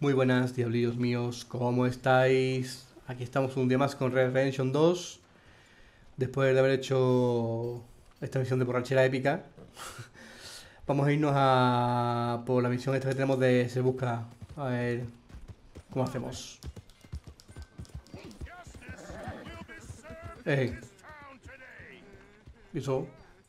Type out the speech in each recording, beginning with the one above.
Muy buenas, diablillos míos, ¿cómo estáis? Aquí estamos un día más con Red Redemption 2. Después de haber hecho esta misión de borrachera épica, vamos a irnos a por la misión esta que tenemos de Se Busca. A ver cómo hacemos. ¿Y eso?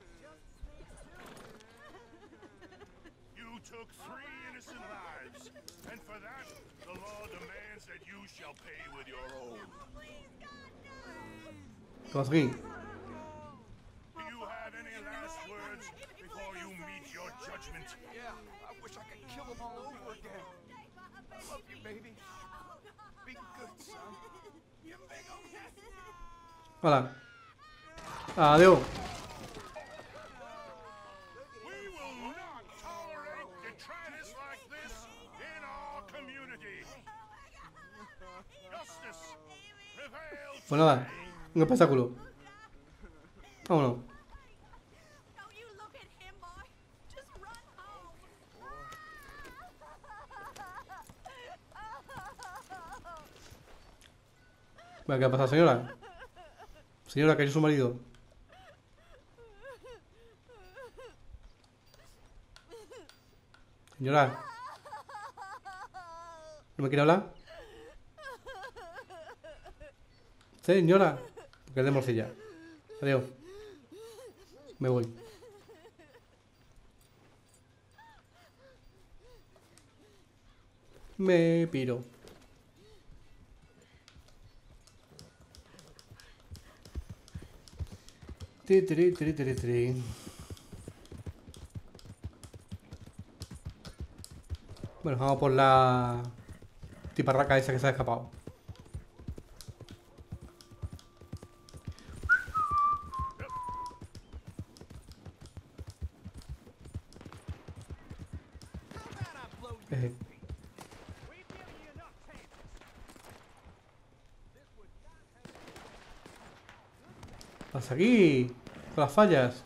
¿Qué pasa aquí? Hola. Adiós. Pues nada, un espectáculo. Vámonos. ¿Qué ha pasado, señora? Señora, que es su marido. Señora. ¿No me quiere hablar? Señora. Porque es de morcilla. Adiós. Me voy. Me piro. Tri, tri, tri, tri, tri. Bueno, vamos por la tiparraca esa que se ha escapado. Pasa aquí. Con las fallas.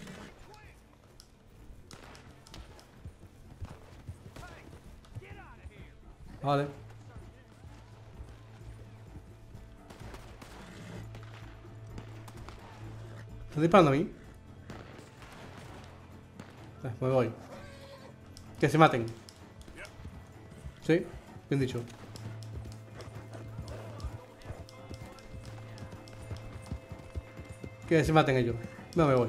Vale. ¿Están disparando a mí? Me voy. Que se maten. Sí, bien dicho. Que se maten ellos. No me voy.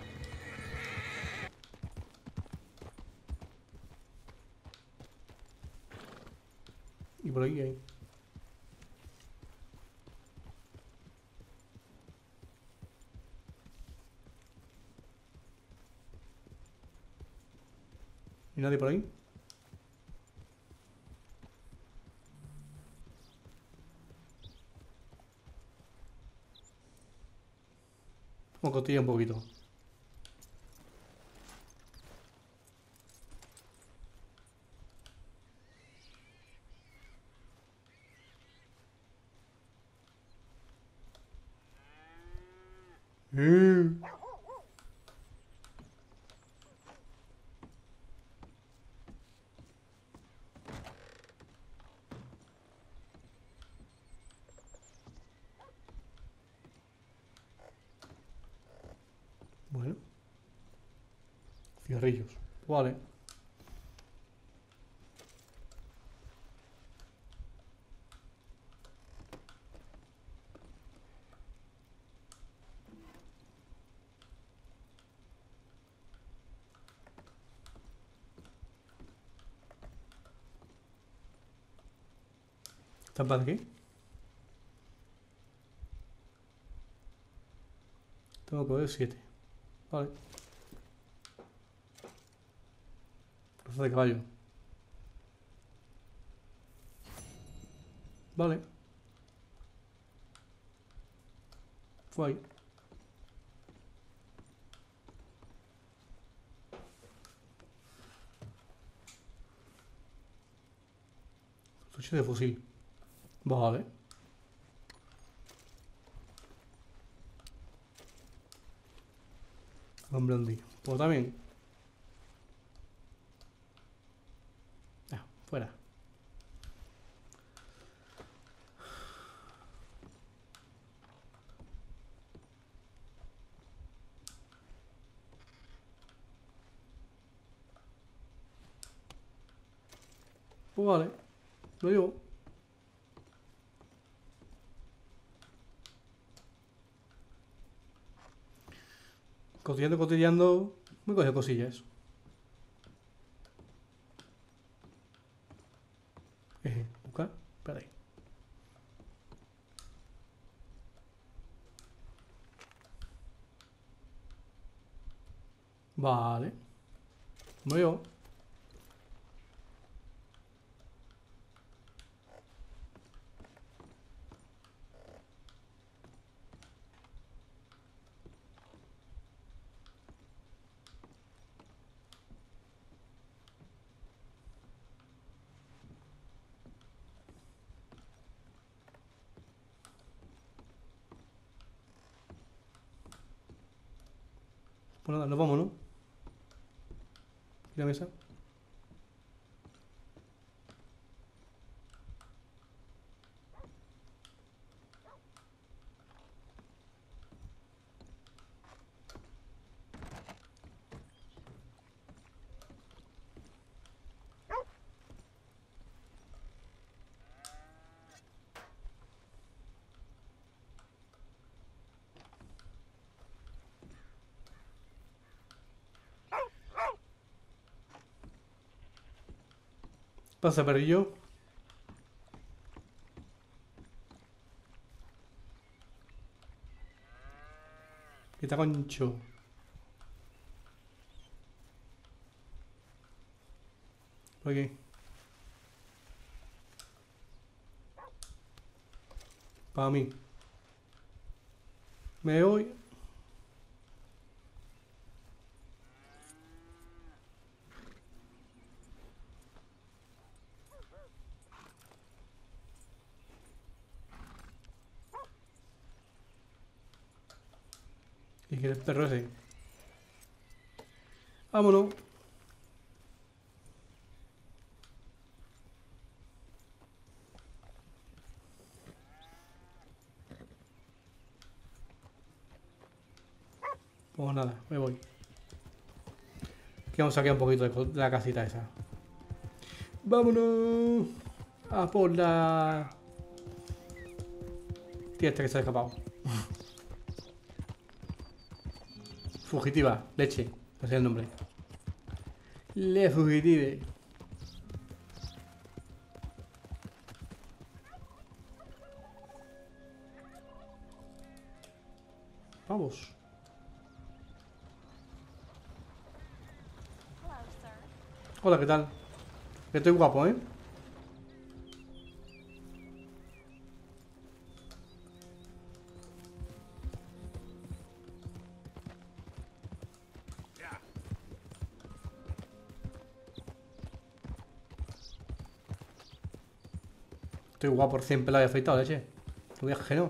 Y por aquí hay. ¿Y nadie por ahí? Vamos a cotilla un poquito. Bueno. Cigarrillos. Vale. ¿Están para aquí? Tengo que poder 7. Vale. Raza de caballo. Vale. Fue ahí. Cartucho de fusil. Vale. Con Blondie. Pues también. Fuera. Pues vale. Lo llevo. Cotillando, cotillando. Me coge cosillas. Buscar. Espera ahí. Vale. Me lo llevo. Pues nada, nos vamos, ¿no? ¿Y la mesa? Pasa, perrillo. Que está concho. Por aquí. Para mí. Me voy. ¿Y qué es el perro ese? Vámonos. Pues nada, me voy. Que vamos a sacar un poquito de la casita esa. Vámonos. A por la... Tía, esta que se ha escapado. Fugitiva, leche. No sé el nombre. Le fugitive. Vamos. Hola, ¿qué tal? Que estoy guapo, ¿eh? Estoy guapo, recién pelado y afeitado, leche. No veas que no.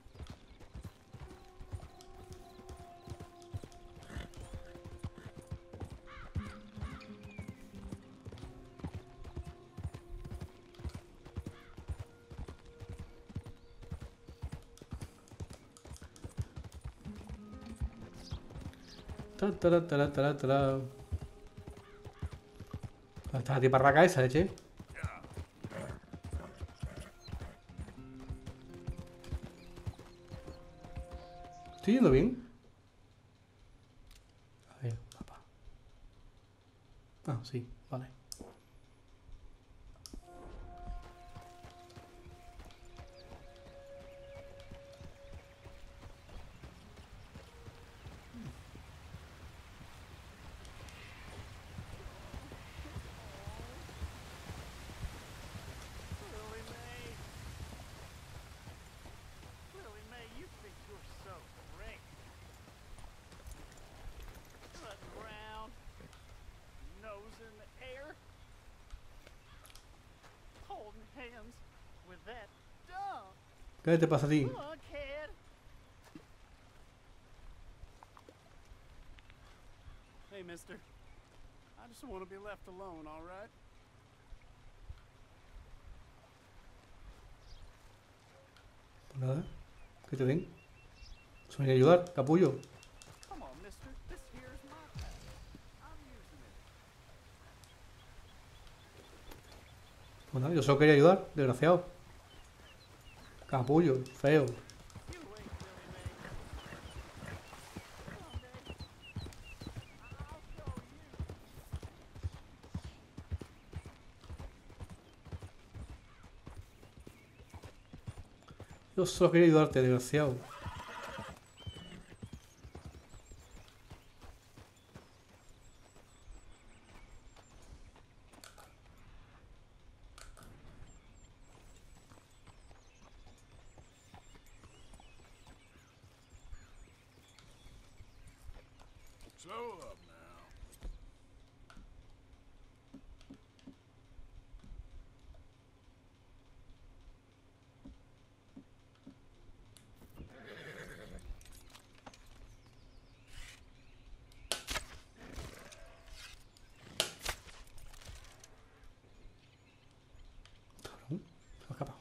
Ta, ta, ta, ta, ta, ta, ta. ¿Dónde está la tiparraca esa, leche? ¿Estoy yendo bien? A ver, papá. Ah, sí, vale. ¿Qué te pasa a ti? Hey, mister. I just want to be left alone, all right? Pues nada. ¿Qué te den? Soy a ayudar, capullo. Come on, mister. This here's my path. I'm using it. Bueno, yo solo quería ayudar, desgraciado. Capullo, feo. You ain't Billy May. I'll show you. Yo solo quería ayudarte, desgraciado. Slow up now. Cabrón, se me ha escapado.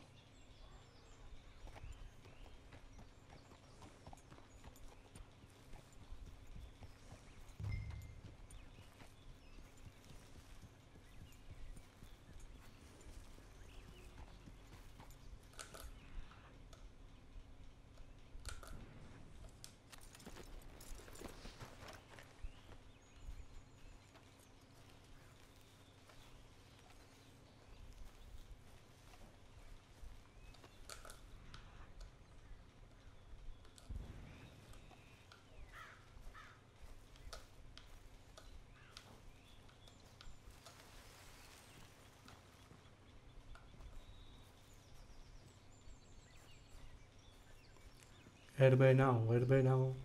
Herbenao, herbenao.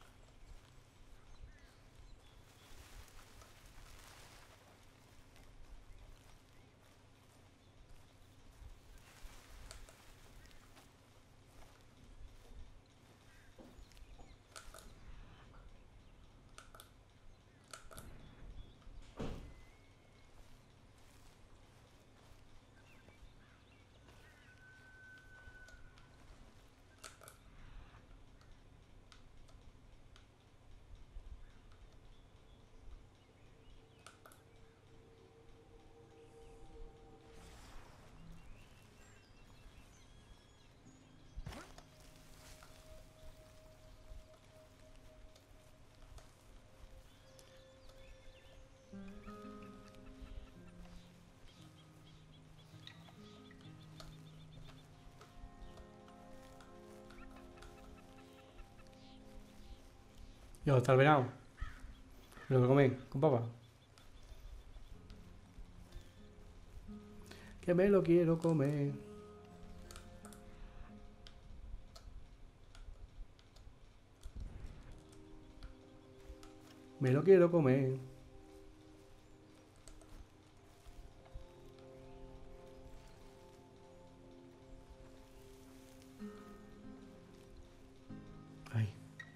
Yo, está el venado. Lo que coméis, con papa. Que me lo quiero comer. Me lo quiero comer. Ay.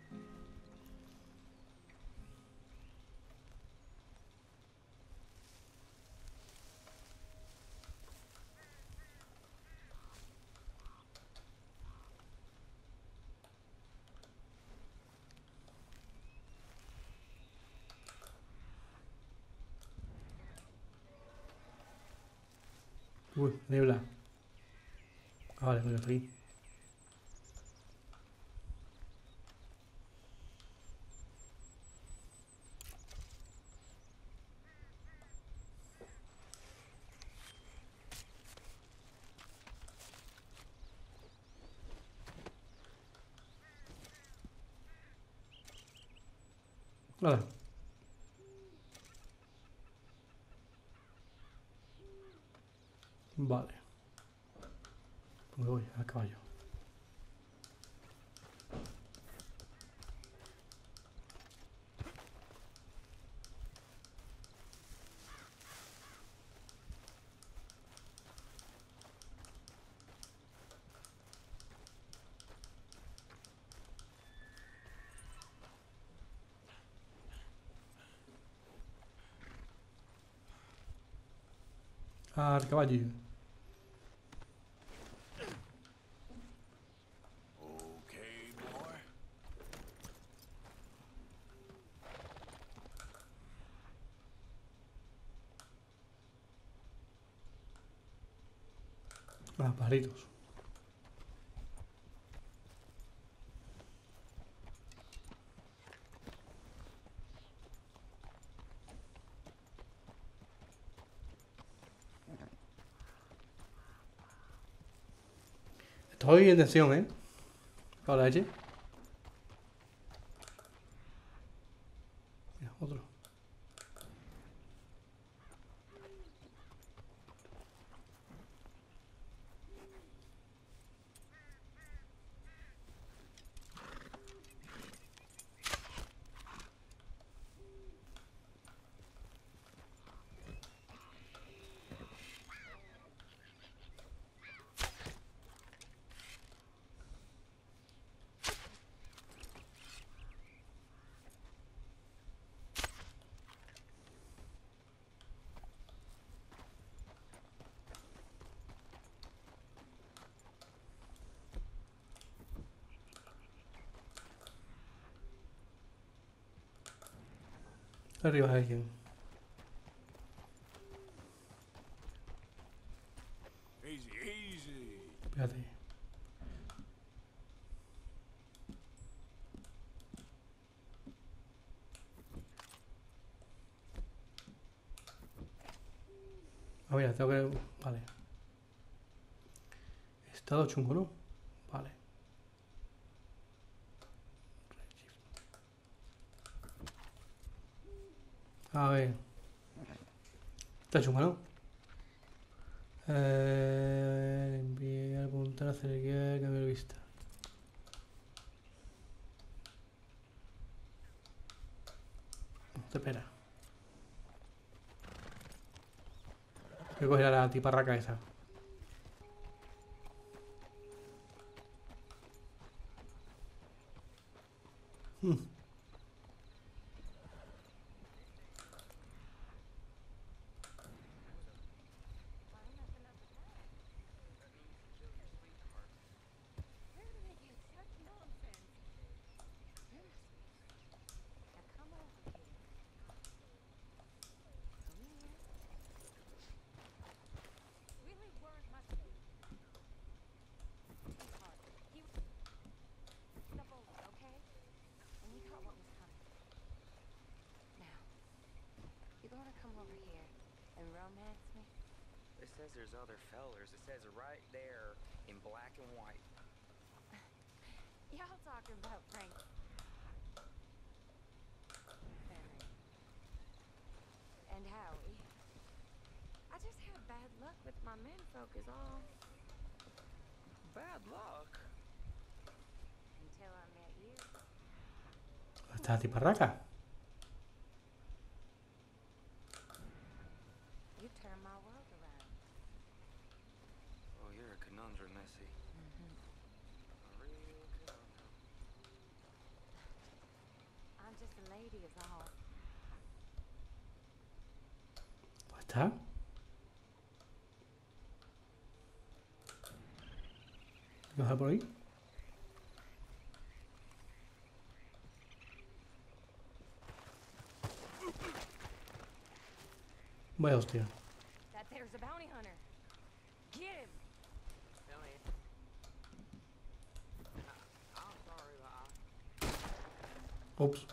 Uy, niebla. Ah, vale, pues aquí. Vale. Vale. Pues voy a caballo. Al caballo. Okay, boy. Ah, palitos. Estoy en tensión, ¿eh? Para la leche. Mira, otro. Arriba hay alguien. Easy, easy. Espérate. Ah, mira, tengo que... Vale. Estado chungo, ¿no? Vale. A ver. Está chungo, ¿no? Enviar, apuntar, acercar, cambiar vista. Espera. Voy a coger a la tiparraca esa. It says there's other fellers. It says it right there in black and white. Y'all talking about Frank? And Howie. I just had bad luck with my menfolk is all. Bad luck. Until I met you. Está la tiparraca. You turned my world around. Oh, you're a conundrum, Missy. A real conundrum. I'm just a lady is all. ¿Está? ¿Baja por ahí? Vaya hostia. That there's a bounty hunter. Get him! I'm sorry, but Ups.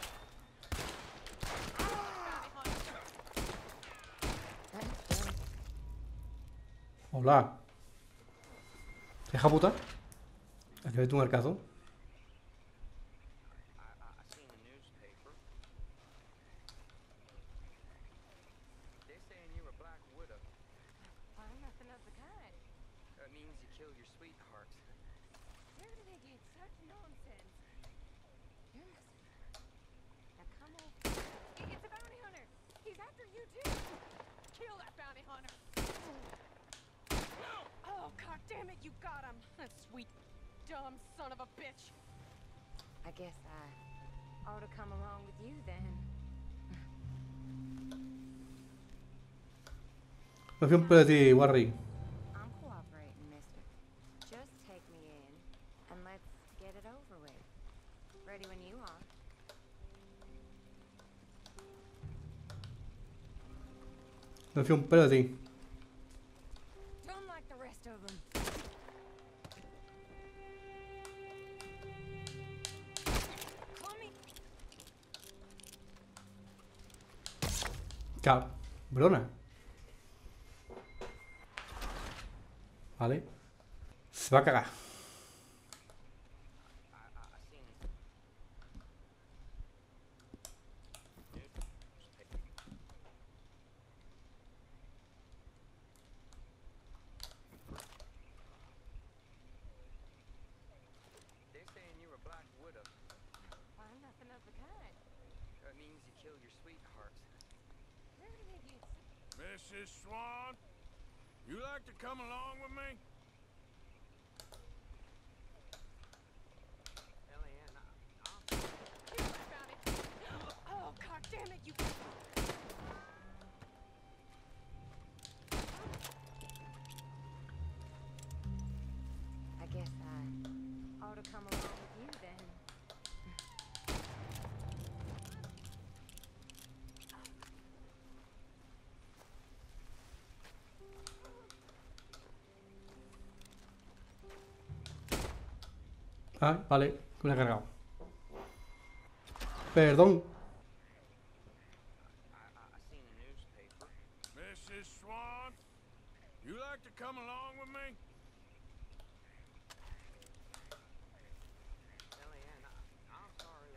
Hola. Deja puta. Aquí ves tu marcazo. I seen a newspaper. They saying you're a black widow. I'm nothing of the kind. That means you killed your sweetheart. Where do they get such nonsense? You're missing. Now come on. It's a bounty hunter. He's after you too. Kill that bounty hunter. Oh, god damn it, you got him. That sweet, dumb son of a bitch. I guess I ought to come along with you then. Me fui un pedo de ti, Warry. I'm cooperating, mister. Just take me in and let's get it over with. Ready when you are. Me fui un pedo de ti. Don't like the rest of them. Cabrona. Vale. Se va a cagar. I seen they're saying you're a Black Widow. I'm nothing of the kind. That means you killed your sweetheart. Where did they get Mrs. Swan, you like to come along with me? Eliane, Kill that bounty. Oh, god damn it, you. I guess I ought to come along with you then. Ah, vale. Me la he cargado. Perdón. I seen a newspaper. Mrs. Swan, you like to come along with me? Eliane, I'm sorry,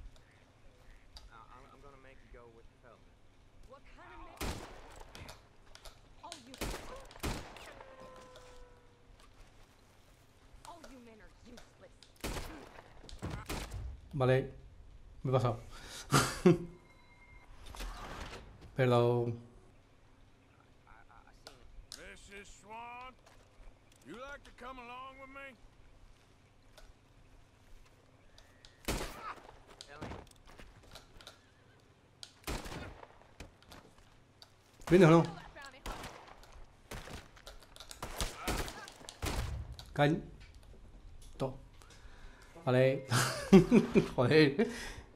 I'm gonna make you go with the fella. What kind of man? Oh, you. All you men are useless. Vale. Me he pasado. Perdón. I seen Mrs. Swan, you like to come along with me? Eliane, ¿Vienes o no? Kill that bounty hunter. Cañ. To. Vale. Joder.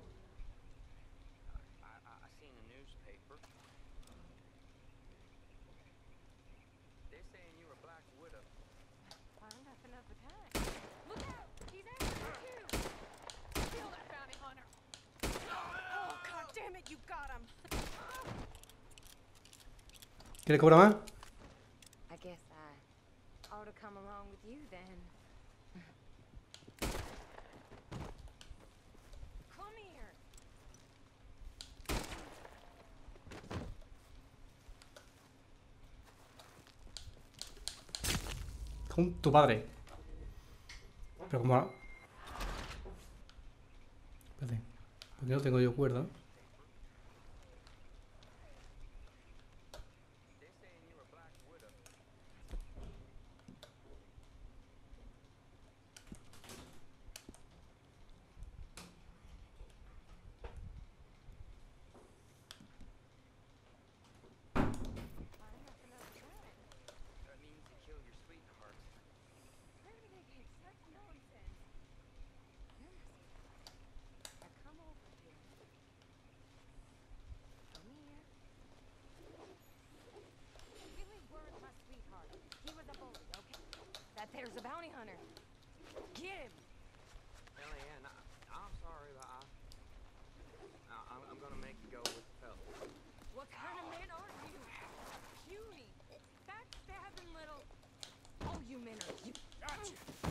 I seen a newspaper. They're saying you're a Black Widow. I'm nothing of the kind. Look out! He's after you too! Kill that bounty hunter! Oh, god damn it, you got him! ¿Quieres cobrar más? I guess I ought to come along with you then. Come here! Con tu padre. Pero como... Espérate. Porque no tengo yo cuerda. They're saying you're a Black Widow. I'm nothing of the kind. That means you killed your sweetheart. Where did they get such nonsense? Now come over here. Come here. Billy weren't my sweetheart. He was a bully, okay? That there's a bounty hunter. Get him! Eliane, I'm sorry, I'm gonna make you go with the fella. What kind of man are you? Puny, backstabbing little. All you men are you. Gotcha.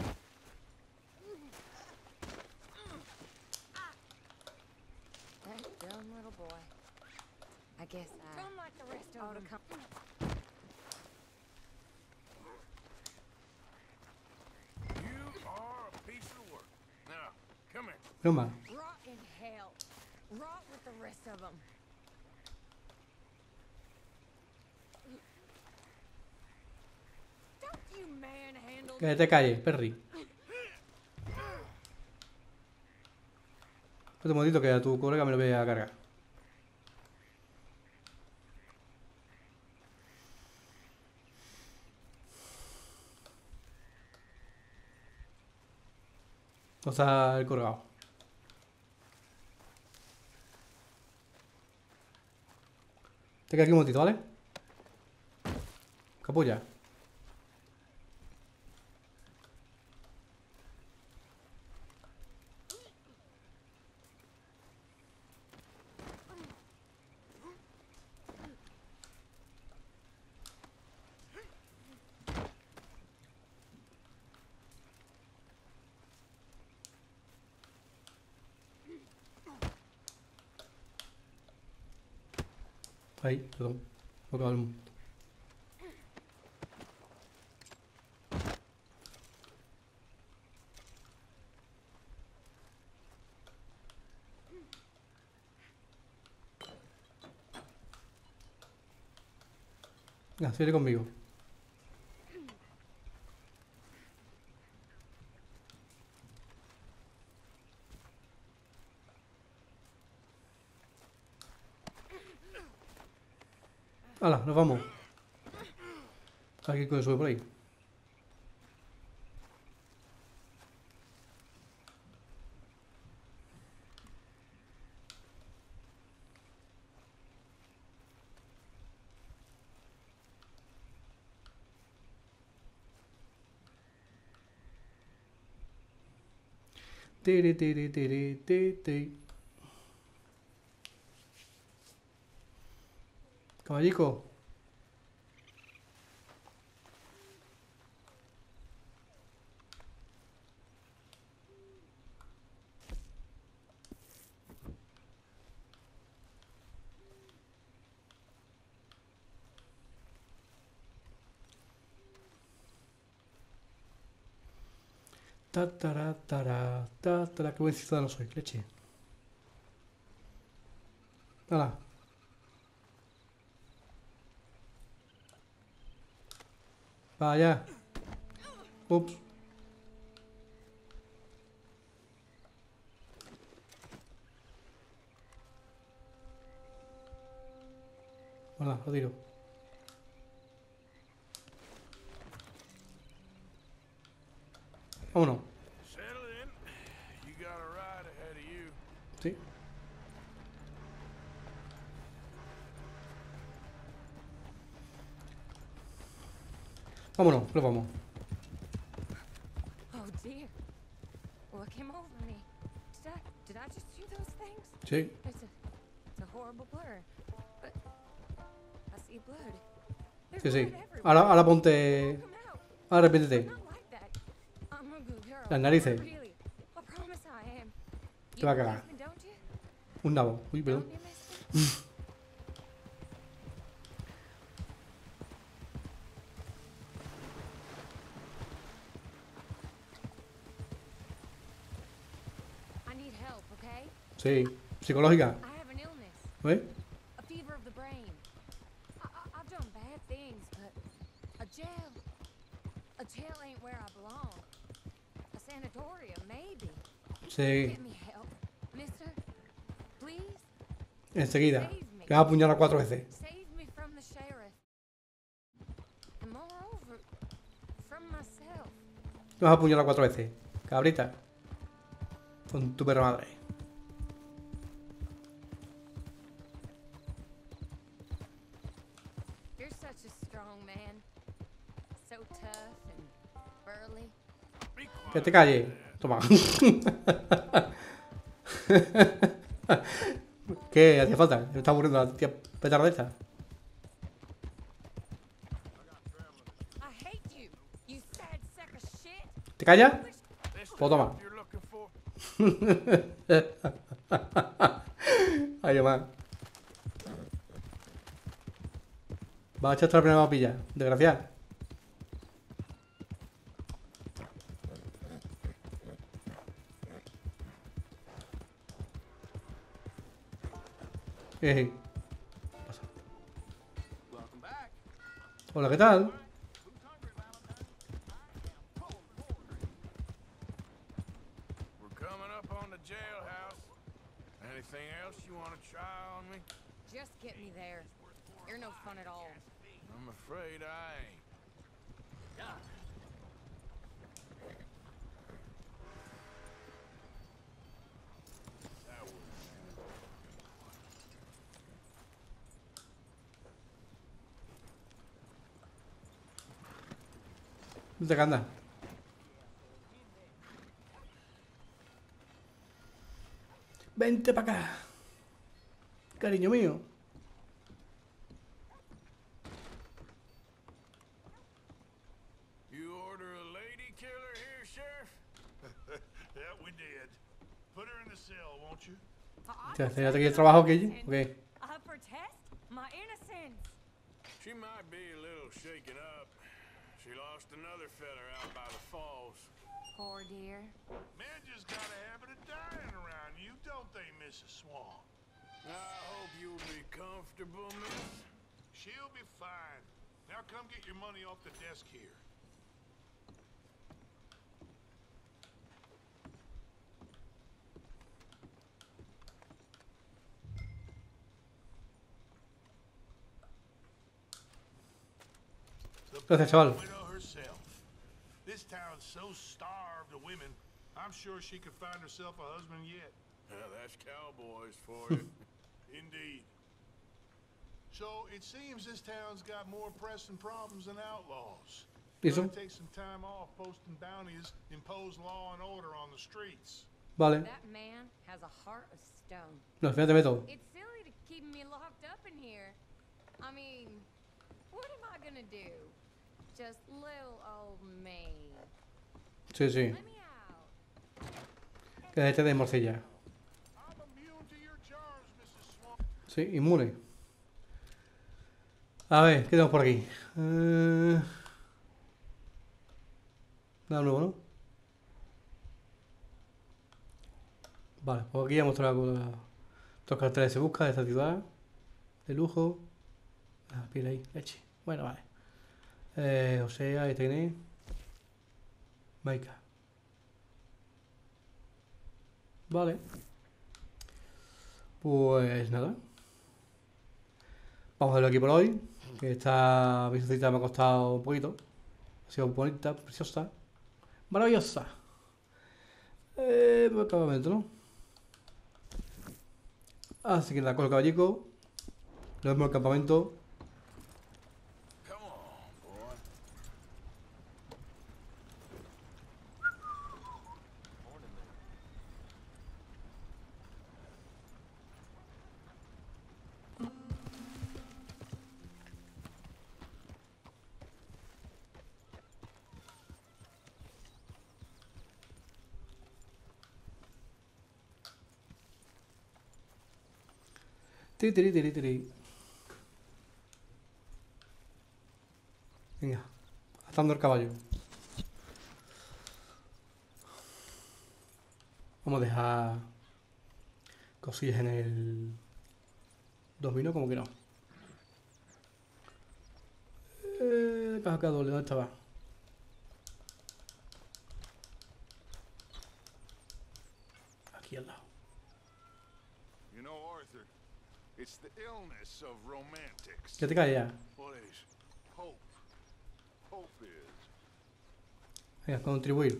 That dumb little boy. I guess I. Don't like the rest of them. You are a piece of work. Now, come here. Broma. Rot in hell. Rot with the rest of them. Don't you manhandle Que te calles, Perry. Un momentito que a tu colega me lo voy a cargar. O sea, el colgado. Te queda aquí un momentito, ¿vale? Capulla. Ahí, perdón. Me acabo el- Ya, sigue conmigo. Hala, nos vamos. Aquí con sube por ahí. Tiri, tiri, tiri, tiri, tiri. Caballico. Ta, qué buen ciudadano soy, leche. Hala. Vaya. Ups. Hola, lo tiro. Vámonos. Settle in. You got a ride ahead of you. Sí. Vámonos, lo vamos. Oh dear. What came over me? Did I just do those things? Sí. It's a horrible blur. But I see blood. There's Sí, sí. blood everywhere. Ahora ponte. Come out. Ahora arrepiéntete. I'm not like that. I'm a good girl. Las narices. Really. I promise I am. Te va a cagar. believe me, don't you? Un nabo. Uy, perdón. Don't you, mister? I need help, okay? Sí. Psicológica. I have an illness. ¿Ves? A fever of the brain. I've done bad things, but a jail ain't where I belong. A sanatorium, maybe. Sí. Get me help, mister. Please, Enseguida. Que vas a apuñalar 4 veces. save me from the sheriff. And moreover, from myself. Te vas a apuñalar 4 veces. Cabrita. Con tu perra madre. You're such a strong man. So tough and burly. Be quiet. Que te calle. Toma. ¿Qué? ¿Hacía falta? Me está aburriendo la tía petarda esta. I hate you, you sad sack of shit. ¿Te callas? This Pues the toma. help you're looking for? Ay, más. Va a echar la primera papilla. Desgraciada. Pasa. Welcome back. Hola, ¿qué tal? Who's hungry, Valentine? We're coming up on the jailhouse. Anything else you want to try on me? Just get me there. You're no fun at all. I'm afraid I ain't. That was ¿Dónde te andas? Vente para acá. Cariño mío. You order a lady killer here, Sheriff? Yeah, we did. Put her in the cell, won't you? ¿Te hace aquí el trabajo que yo? ¿O qué? For test? My innocence! She might be a little shaken up. She lost another feather out by the falls. Poor dear. Men just got a habit of dying around you, don't they, Mrs. Swan? I hope you'll be comfortable, miss. She'll be fine. Now come get your money off the desk here. The Gracias, chaval. widow herself. This town's so starved of women, I'm sure she could find herself a husband yet. That's cowboys for you. Indeed. So it seems this town's got more pressing problems than outlaws. ¿Y eso? Gonna take some time off posting bounties, impose law and order on the streets. Vale. That man has a heart of stone. No, fíjate, Beto. It's silly to keep me locked up in here. I mean, what am I gonna do? Just little old me. Sí, sí. Let me out. Que este de morcilla. I'm immune to your charms, Mrs. Swan. Sí, inmune. A ver, ¿qué tenemos por aquí? Nada nuevo, ¿no? Vale, pues aquí ya hemos mostrado los carteles que se busca de esta ciudad. De lujo. Ah, pila ahí, leche. Bueno, vale. O sea, ahí tenéis. Maika. Vale. Pues nada. Vamos a verlo aquí por hoy. Que esta visita me ha costado un poquito. Ha sido bonita, preciosa. Maravillosa. Pues campamento, ¿no? Así que la cojo el caballico. Lo vemos en el campamento. Come on, boy. Tiri, tiri, tiri, tiri. Venga, atando el caballo. Vamos a dejar cosillas en el dominó, como que no. Caja doble, ¿dónde estaba? Aquí al lado. You know, Arthur, it's the illness of romantics. Ya te caes ya. What is hope? Hope is. Venga, contribuir.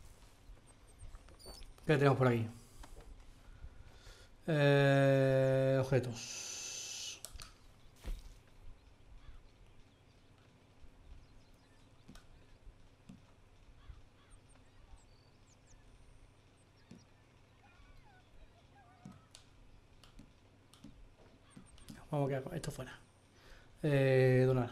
¿Qué tenemos por aquí? Objetos. Vamos a quedar con esto fuera. Donar.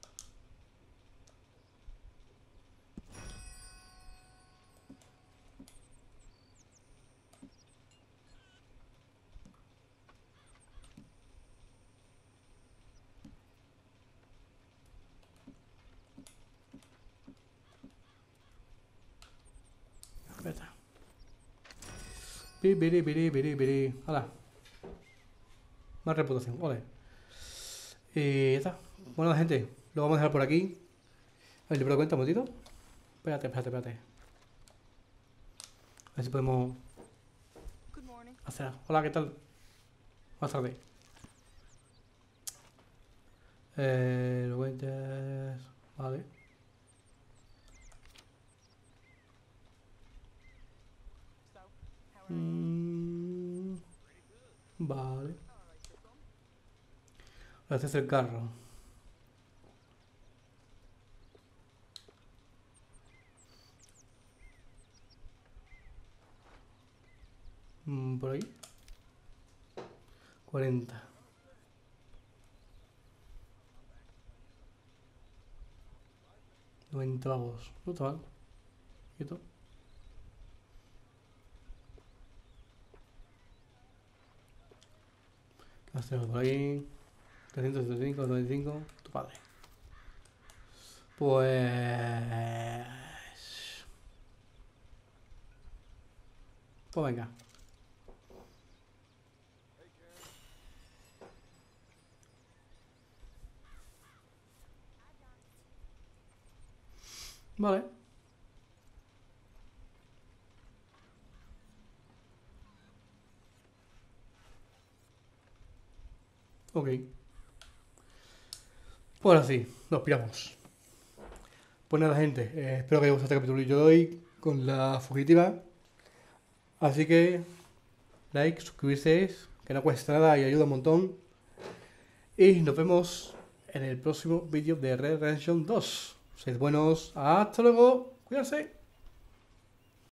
Espera. Biri, biri, biri, biri. Hala. Más reputación, ole. Y ya está. Bueno, gente, lo vamos a dejar por aquí. A ver, ¿le puedo cuenta un momentito? Espérate, espérate, espérate. A ver si podemos Good morning. hacer. Hola, ¿qué tal? Más tarde. Lo cuentes. Vale. Vale. Gracias el carro. Por ahí. 40. $90. No está mal. Quieto. ¿Qué hacemos por ahí? 375, 95, tu padre. Pues... Pues venga. Vale. Ok. Pues ahora sí, nos piramos. Pues nada, gente, espero que os haya gustado este capítulo de hoy con la fugitiva. Así que, like, suscribirse, que no cuesta nada y ayuda un montón. Y nos vemos en el próximo vídeo de Red Redemption 2. Sed buenos, hasta luego, cuídense.